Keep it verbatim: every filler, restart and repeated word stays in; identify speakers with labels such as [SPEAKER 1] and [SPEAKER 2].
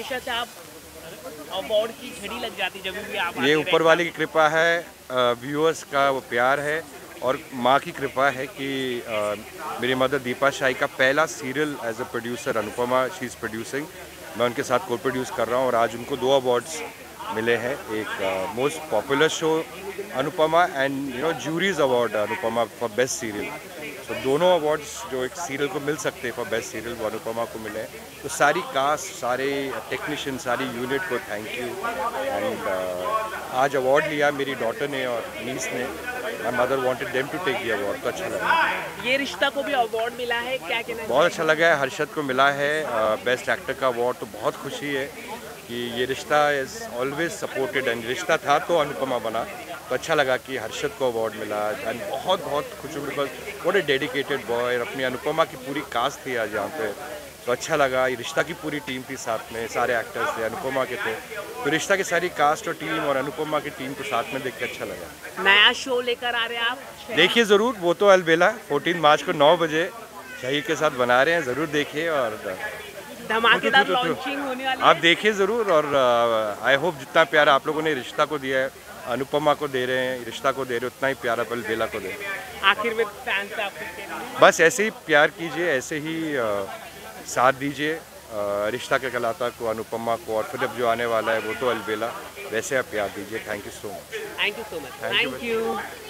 [SPEAKER 1] हमेशा से आप अवार्ड की घड़ी लग जाती जब भी आप
[SPEAKER 2] ये ऊपर वाले की कृपा है, व्यूअर्स का वो प्यार है और माँ की कृपा है कि आ, मेरी मदर दीपा शाही का पहला serial as a producer Anupama she is producing, मैं उनके साथ को प्रोड्यूस कर रहा हूँ और आज उनको दो अवार्ड्स मिले हैं। एक most popular show Anupama and you know jury's award Anupama for best serial. तो दोनों अवार्ड्स जो एक सीरियल को मिल सकते हैं फॉर बेस्ट सीरियल वो अनुपमा को मिले हैं। तो सारी कास्ट, सारे टेक्नीशियन, सारी यूनिट को थैंक यू। एंड आज अवार्ड लिया मेरी डॉटर ने और नीस ने। My mother wanted them to take the award, तो अच्छा लगा।
[SPEAKER 1] ये रिश्ता को भी अवार्ड मिला है, क्या कहना?
[SPEAKER 2] बहुत अच्छा लगा है। हर्षद को मिला है बेस्ट एक्टर का अवार्ड, तो बहुत खुशी है कि ये रिश्ता इज़ ऑलवेज सपोर्टेड एंड रिश्ता था तो अनुपमा बना, तो अच्छा लगा कि हर्षद को अवार्ड मिला। एंड बहुत बहुत खुश हूँ because what a dedicated boy. अपनी अनुपमा की पूरी कास्ट थी आज यहाँ पे, तो अच्छा लगा। ये रिश्ता की पूरी टीम थी साथ में, सारे एक्टर्स थे, अनुपमा के थे, तो रिश्ता की सारी कास्ट और टीम और अनुपमा की टीम को साथ में देख के अच्छा लगा।
[SPEAKER 1] नया शो लेकर आ रहे हैं आप?
[SPEAKER 2] देखिए ज़रूर, वो तो अलबेला चौदह मार्च को नौ बजे शहीद के साथ बना रहे हैं, ज़रूर देखिए और
[SPEAKER 1] धमाकेदार लॉन्चिंग होने वाली है।
[SPEAKER 2] आप देखिए ज़रूर और आई होप जितना प्यार आप लोगों ने रिश्ता को दिया है, अनुपमा को दे रहे हैं, रिश्ता को दे रहे हो, उतना ही प्यार अलबेला को दे।
[SPEAKER 1] आखिर में फैंस से आप कुछ कहेंगे?
[SPEAKER 2] बस ऐसे ही प्यार कीजिए, ऐसे ही आ, साथ दीजिए रिश्ता के कहलाता को, अनुपमा को, और फिर अब जो आने वाला है वो तो अलबेला, वैसे आप प्यार दीजिए। Thank you so much.
[SPEAKER 1] Thank you so much. Thank you.